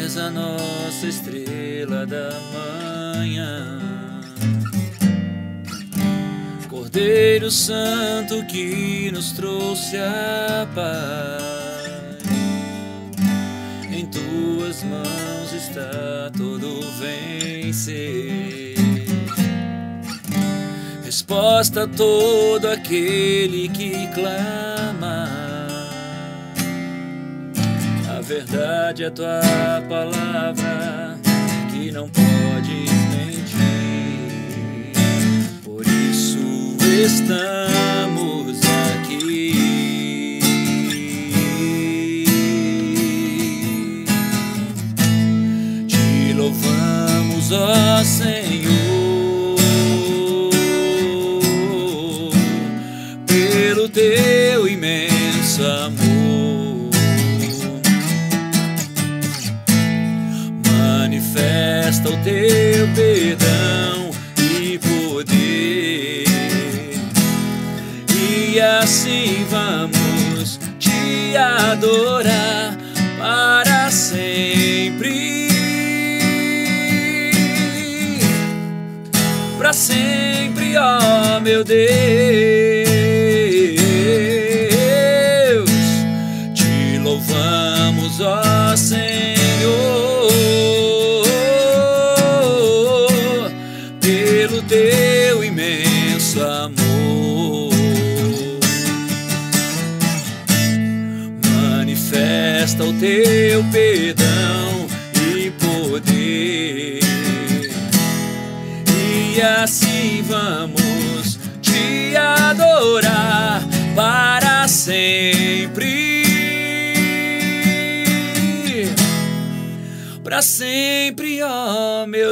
és a nossa estrela da manhã, Cordeiro Santo que nos trouxe a paz. Em tuas mãos está todo vencer, resposta a todo aquele que clama. A verdade é tua palavra que não podes mentir, por isso estamos aqui. Te louvamos, ó Senhor, pelo teu imenso amor. Manifesta o teu perdão e poder, e assim vamos te adorar para sempre. Para sempre, ó meu Deus, te louvamos, ó Senhor, pelo teu imenso amor. Manifesta o teu perdão e poder, e assim vamos te adorar para sempre. Para sempre, ó meu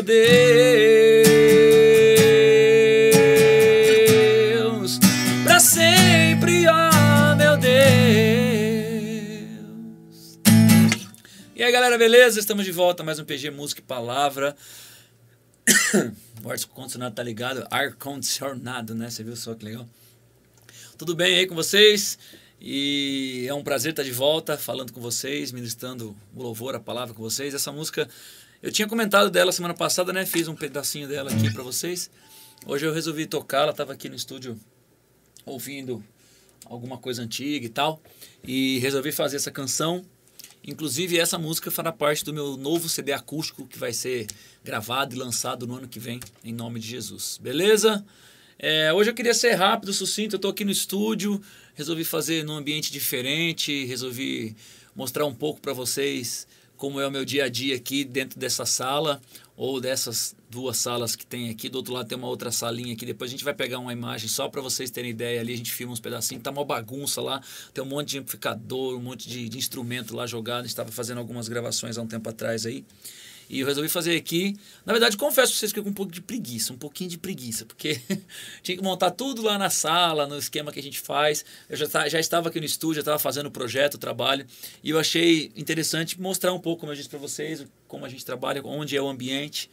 Deus, para sempre, ó meu Deus. E aí galera, beleza? Estamos de volta, mais um PG Música e Palavra. O ar-condicionado tá ligado, ar-condicionado, né? Você viu só que legal? Tudo bem aí com vocês? E é um prazer estar de volta, falando com vocês, ministrando o louvor, a palavra com vocês. Essa música, eu tinha comentado dela semana passada, né? Fiz um pedacinho dela aqui para vocês. Hoje eu resolvi tocá-la, estava aqui no estúdio ouvindo alguma coisa antiga e tal, e resolvi fazer essa canção. Inclusive essa música fará parte do meu novo CD acústico que vai ser gravado e lançado no ano que vem, em nome de Jesus. Beleza? Hoje eu queria ser rápido, sucinto. Eu estou aqui no estúdio, resolvi fazer num ambiente diferente, resolvi mostrar um pouco para vocês como é o meu dia a dia aqui dentro dessa sala, ou dessas duas salas que tem aqui. Do outro lado tem uma outra salinha aqui, depois a gente vai pegar uma imagem só para vocês terem ideia ali, a gente filma uns pedacinhos, tá uma bagunça lá, tem um monte de amplificador, um monte de instrumento lá jogado. A gente estava fazendo algumas gravações há um tempo atrás aí, e eu resolvi fazer aqui. Na verdade, confesso pra vocês que eu com um pouquinho de preguiça, porque tinha que montar tudo lá na sala, no esquema que a gente faz. Eu já estava aqui no estúdio, já estava fazendo o projeto, o trabalho, e eu achei interessante mostrar um pouco, como eu disse para vocês, como a gente trabalha, onde é o ambiente,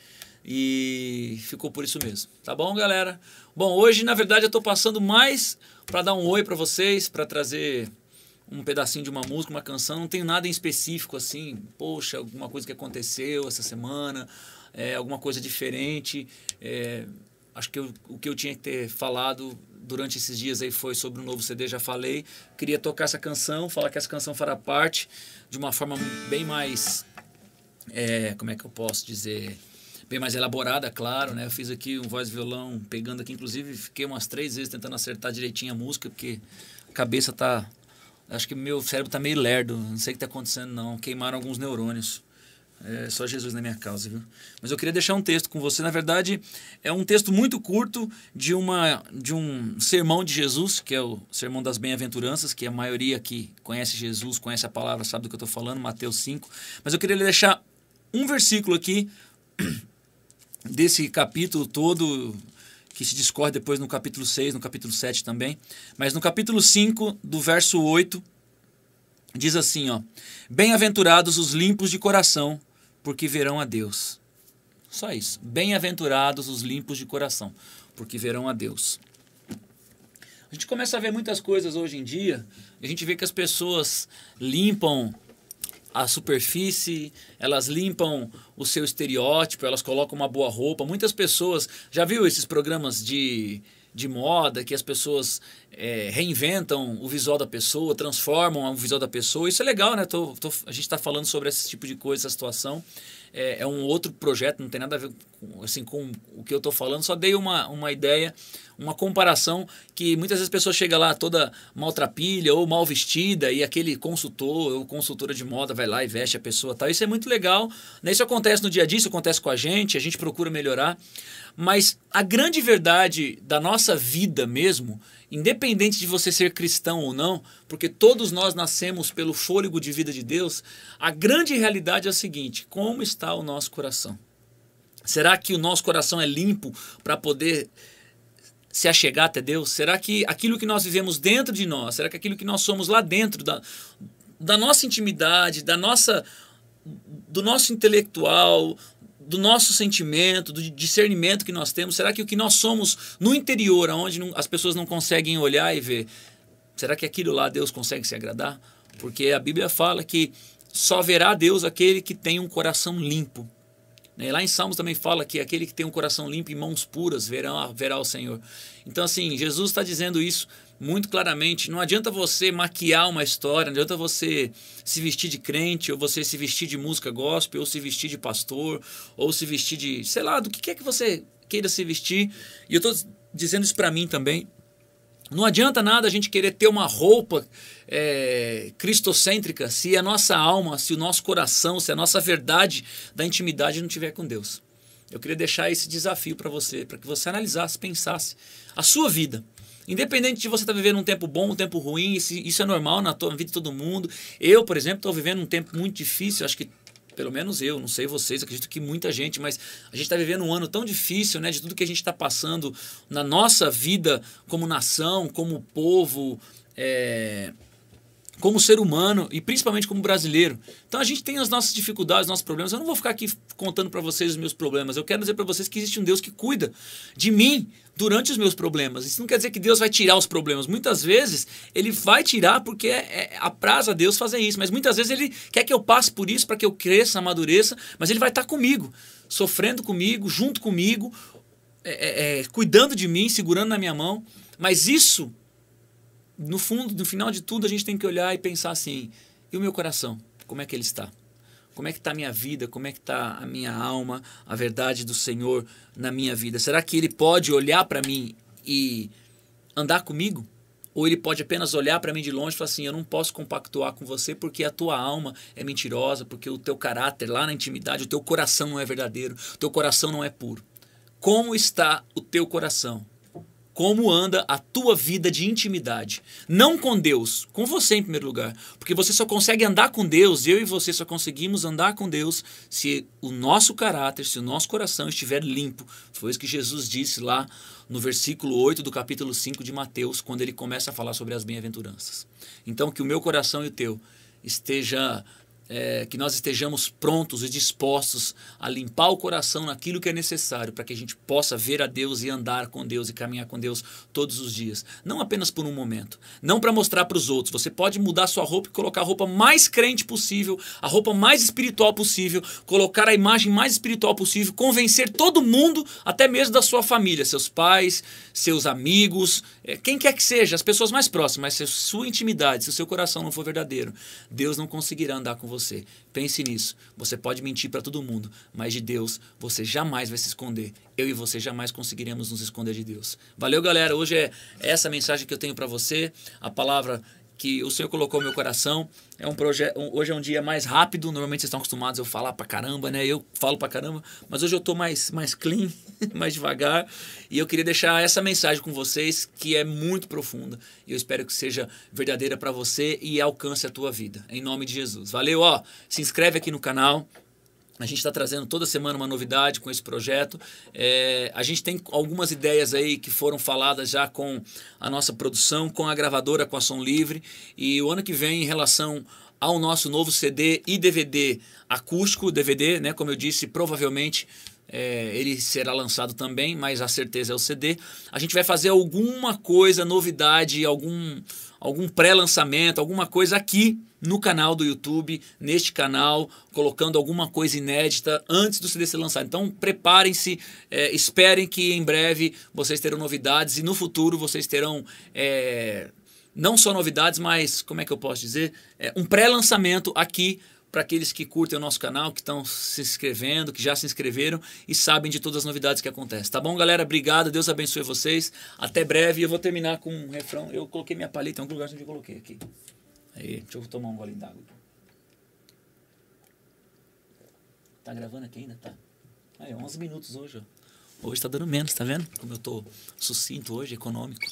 e ficou por isso mesmo. Tá bom, galera? Bom, hoje, na verdade, eu estou passando mais para dar um oi para vocês, para trazer um pedacinho de uma música, uma canção. Não tenho nada em específico assim, poxa, alguma coisa que aconteceu essa semana, alguma coisa diferente. Acho que o que eu tinha que ter falado durante esses dias aí foi sobre o novo CD, já falei. Queria tocar essa canção, falar que essa canção fará parte de uma forma bem mais, como é que eu posso dizer, bem mais elaborada, claro, né? Eu fiz aqui um voz e violão, pegando aqui, inclusive fiquei umas 3 vezes tentando acertar direitinho a música, porque a cabeça tá... Acho que meu cérebro tá meio lerdo, não sei o que tá acontecendo não, queimaram alguns neurônios. Só Jesus na minha causa, viu? Mas eu queria deixar um texto com você. Na verdade, é um texto muito curto de um sermão de Jesus, que é o Sermão das Bem-aventuranças, que a maioria que conhece Jesus, conhece a palavra, sabe do que eu estou falando, Mateus 5. Mas eu queria deixar um versículo aqui desse capítulo todo, que se discorre depois no capítulo 6, no capítulo 7 também. Mas no capítulo 5, do verso 8, diz assim, ó: bem-aventurados os limpos de coração, porque verão a Deus. Só isso. Bem-aventurados os limpos de coração, porque verão a Deus. A gente começa a ver muitas coisas hoje em dia, e a gente vê que as pessoas limpam a superfície, elas limpam o seu estereótipo, elas colocam uma boa roupa. Muitas pessoas, já viu esses programas de moda, que as pessoas reinventam o visual da pessoa, transformam o visual da pessoa. Isso é legal, né? A gente está falando sobre esse tipo de coisa, essa situação. É um outro projeto, não tem nada a ver assim, com o que eu estou falando, só dei uma ideia, uma comparação, que muitas vezes a pessoa chega lá toda maltrapilha ou mal vestida e aquele consultor ou consultora de moda vai lá e veste a pessoa, tal. Isso é muito legal, né? Isso acontece no dia a dia, isso acontece com a gente procura melhorar, mas a grande verdade da nossa vida mesmo, independente de você ser cristão ou não, porque todos nós nascemos pelo fôlego de vida de Deus, a grande realidade é a seguinte: como está o nosso coração? Será que o nosso coração é limpo para poder se achegar até Deus? Será que aquilo que nós vivemos dentro de nós, será que aquilo que nós somos lá dentro da nossa intimidade, do nosso intelectual, do nosso sentimento, do discernimento que nós temos, será que o que nós somos no interior, onde as pessoas não conseguem olhar e ver, será que aquilo lá Deus consegue se agradar? Porque a Bíblia fala que só verá Deus aquele que tem um coração limpo. E lá em Salmos também fala que aquele que tem um coração limpo e mãos puras verá o Senhor. Então assim, Jesus está dizendo isso muito claramente. Não adianta você maquiar uma história, não adianta você se vestir de crente, ou você se vestir de música gospel, ou se vestir de pastor, ou se vestir de, sei lá, do que é que você queira se vestir. E eu estou dizendo isso para mim também. Não adianta nada a gente querer ter uma roupa cristocêntrica se a nossa alma, se o nosso coração, se a nossa verdade da intimidade não estiver com Deus. Eu queria deixar esse desafio para você, para que você analisasse, pensasse a sua vida. Independente de você estar vivendo um tempo bom, um tempo ruim, isso é normal na vida de todo mundo. Eu, por exemplo, estou vivendo um tempo muito difícil, acho que pelo menos eu, não sei vocês, acredito que muita gente, mas a gente está vivendo um ano tão difícil, né, de tudo que a gente está passando na nossa vida como nação, como povo, como ser humano e principalmente como brasileiro. Então a gente tem as nossas dificuldades, nossos problemas. Eu não vou ficar aqui contando para vocês os meus problemas. Eu quero dizer para vocês que existe um Deus que cuida de mim durante os meus problemas. Isso não quer dizer que Deus vai tirar os problemas. Muitas vezes Ele vai tirar porque apraz a Deus fazer isso. Mas muitas vezes Ele quer que eu passe por isso para que eu cresça, amadureça. Mas Ele vai estar comigo, sofrendo comigo, junto comigo, cuidando de mim, segurando na minha mão. Mas isso, no fundo, no final de tudo, a gente tem que olhar e pensar assim: e o meu coração? Como é que ele está? Como é que está a minha vida? Como é que está a minha alma, a verdade do Senhor na minha vida? Será que Ele pode olhar para mim e andar comigo? Ou Ele pode apenas olhar para mim de longe e falar assim: eu não posso compactuar com você porque a tua alma é mentirosa, porque o teu caráter lá na intimidade, o teu coração não é verdadeiro, o teu coração não é puro. Como está o teu coração? Como anda a tua vida de intimidade? Não com Deus, com você em primeiro lugar. Porque você só consegue andar com Deus, eu e você só conseguimos andar com Deus se o nosso caráter, se o nosso coração estiver limpo. Foi isso que Jesus disse lá no versículo 8 do capítulo 5 de Mateus, quando ele começa a falar sobre as bem-aventuranças. Então que o meu coração e o teu que nós estejamos prontos e dispostos a limpar o coração naquilo que é necessário para que a gente possa ver a Deus e andar com Deus e caminhar com Deus todos os dias. Não apenas por um momento, não para mostrar para os outros. Você pode mudar sua roupa e colocar a roupa mais crente possível, a roupa mais espiritual possível, colocar a imagem mais espiritual possível, convencer todo mundo, até mesmo da sua família, seus pais, seus amigos, quem quer que seja, as pessoas mais próximas. Mas se a sua intimidade, se o seu coração não for verdadeiro, Deus não conseguirá andar com você. Pense nisso. Você pode mentir para todo mundo, mas de Deus você jamais vai se esconder. Eu e você jamais conseguiremos nos esconder de Deus. Valeu, galera. Hoje é essa mensagem que eu tenho para você. A palavra que o Senhor colocou no meu coração. Hoje é um dia mais rápido. Normalmente vocês estão acostumados a eu falar pra caramba, né? Eu falo pra caramba, mas hoje eu tô mais clean, mais devagar. E eu queria deixar essa mensagem com vocês, que é muito profunda. E eu espero que seja verdadeira para você e alcance a tua vida. Em nome de Jesus. Valeu, ó. Se inscreve aqui no canal. A gente está trazendo toda semana uma novidade com esse projeto. A gente tem algumas ideias aí que foram faladas já com a nossa produção, com a gravadora, com a Som Livre. E o ano que vem, em relação ao nosso novo CD e DVD acústico, DVD, né, como eu disse, provavelmente ele será lançado também, mas a certeza é o CD. A gente vai fazer alguma coisa, novidade, algum pré-lançamento, alguma coisa aqui no canal do YouTube, neste canal, colocando alguma coisa inédita antes do CD ser lançado. Então preparem-se, esperem que em breve vocês terão novidades e no futuro vocês terão não só novidades, mas, como é que eu posso dizer, um pré-lançamento aqui para aqueles que curtem o nosso canal, que estão se inscrevendo, que já se inscreveram e sabem de todas as novidades que acontecem. Tá bom, galera? Obrigado, Deus abençoe vocês. Até breve. Eu vou terminar com um refrão. Eu coloquei minha palheta em algum lugar onde eu coloquei aqui. Aí, deixa eu tomar um golinho d'água. Tá gravando aqui ainda? Tá. Aí, 11 minutos hoje, ó. Hoje tá dando menos, tá vendo? Como eu tô sucinto hoje, econômico.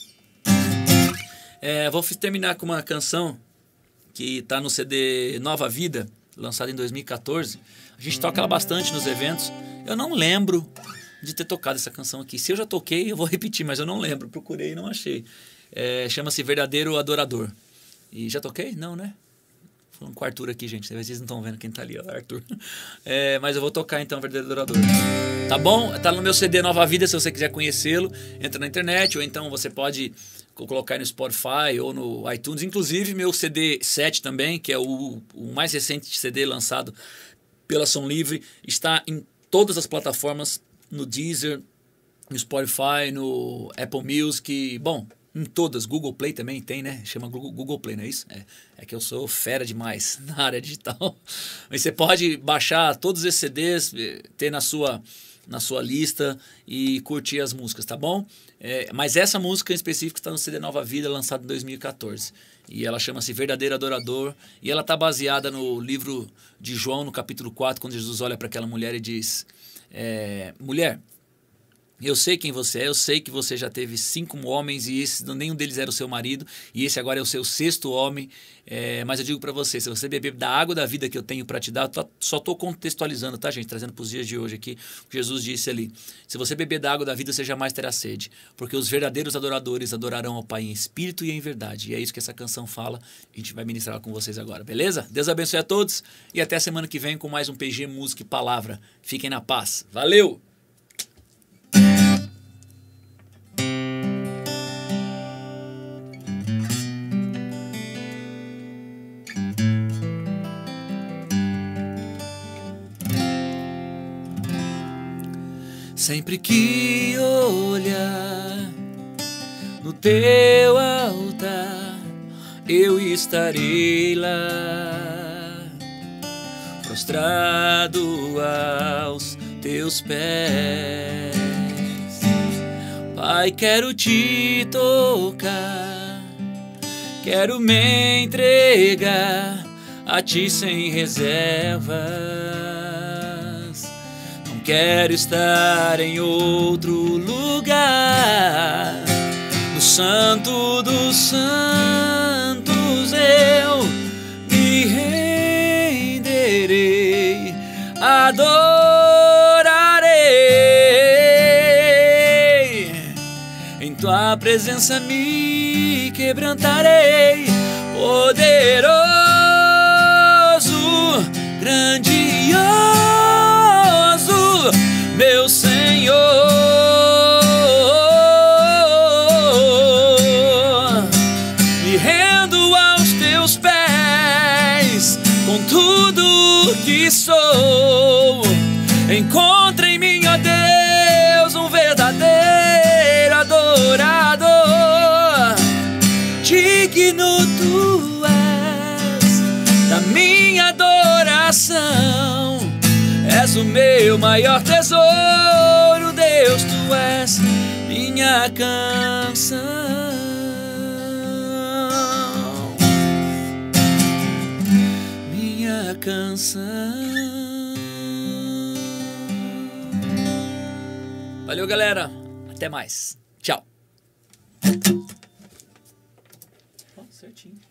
Vou terminar com uma canção que tá no CD Nova Vida, lançado em 2014. A gente toca ela bastante nos eventos. Eu não lembro de ter tocado essa canção aqui. Se eu já toquei, eu vou repetir, mas eu não lembro. Procurei e não achei. Chama-se Verdadeiro Adorador. E já toquei? Não, né? Falando com o Arthur aqui, gente. Vocês não estão vendo quem tá ali, ó, Arthur. Mas eu vou tocar então Verdadeiro Adorador. Tá bom? Tá no meu CD Nova Vida, se você quiser conhecê-lo. Entra na internet, ou então você pode colocar aí no Spotify ou no iTunes. Inclusive meu CD 7 também, que é o mais recente CD lançado pela Som Livre, está em todas as plataformas, no Deezer, no Spotify, no Apple Music, bom, em todas. Google Play também tem, né? Chama Google Play, não é isso? É que eu sou fera demais na área digital. Mas você pode baixar todos esses CDs, ter na sua lista e curtir as músicas, tá bom? Mas essa música em específico está no CD Nova Vida, lançado em 2014. E ela chama-se Verdadeiro Adorador. E ela está baseada no livro de João, no capítulo 4, quando Jesus olha para aquela mulher e diz: mulher, eu sei quem você é, eu sei que você já teve 5 homens e nenhum deles era o seu marido, e esse agora é o seu 6º homem, mas eu digo para você, se você beber da água da vida que eu tenho para te dar, só estou contextualizando, tá, gente? Trazendo para os dias de hoje aqui, o que Jesus disse ali: se você beber da água da vida, você jamais terá sede, porque os verdadeiros adoradores adorarão ao Pai em espírito e em verdade. E é isso que essa canção fala, a gente vai ministrar com vocês agora, beleza? Deus abençoe a todos e até semana que vem com mais um PG Música e Palavra. Fiquem na paz. Valeu! Sempre que olhar no teu altar, eu estarei lá, prostrado aos teus pés. Pai, quero te tocar, quero me entregar a ti sem reservas. Quero estar em outro lugar, no Santo dos Santos eu me renderei, adorarei, em tua presença me quebrantarei, poderoso, grandioso, meu Senhor, me rendo aos teus pés, com tudo que sou. Encontre em mim, ó Deus, um verdadeiro adorador. Digno tu és da minha adoração. És o meu maior tesouro, Deus, tu és minha canção. Minha canção. Valeu, galera. Até mais. Tchau. Certinho.